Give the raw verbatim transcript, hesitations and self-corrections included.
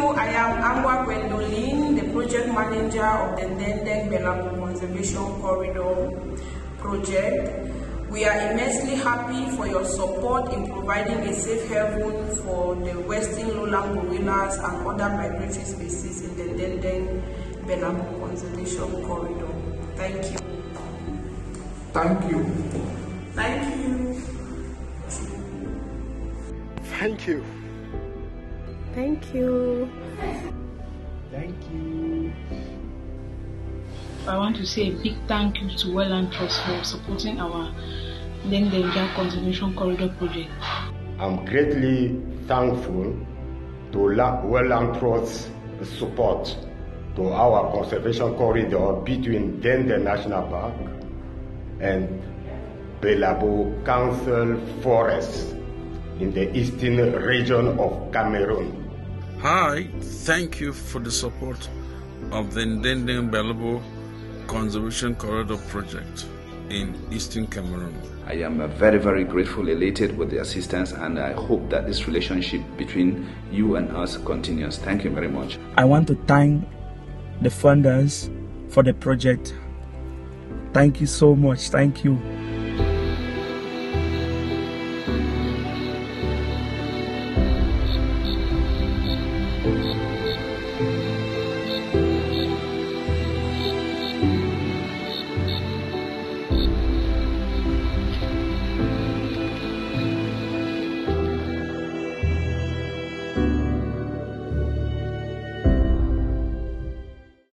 I am Pangolin, the project manager of the endangered Belabo Conservation Corridor project. We are immensely happy for your support in providing a safe haven for the Western Lowland Gorillas and other migratory species in the endangered Belabo Conservation Corridor. Thank you. Thank you. Thank you. Thank you. Thank you. Thank you. I want to say a big thank you to Wellland Trust for supporting our endangered conservation corridor project. I'm greatly thankful to Wellland Trust's support to our conservation corridor between Dende National Park and Belabo Council Forest in the eastern region of Cameroon. Hi, thank you for the support of the endangered Belabo Conservation Corridor project in eastern Cameroon. I am very, very grateful, elated with the assistance, and I hope that this relationship between you and us continues. Thank you very much. I want to thank the funders for the project. Thank you so much. Thank you.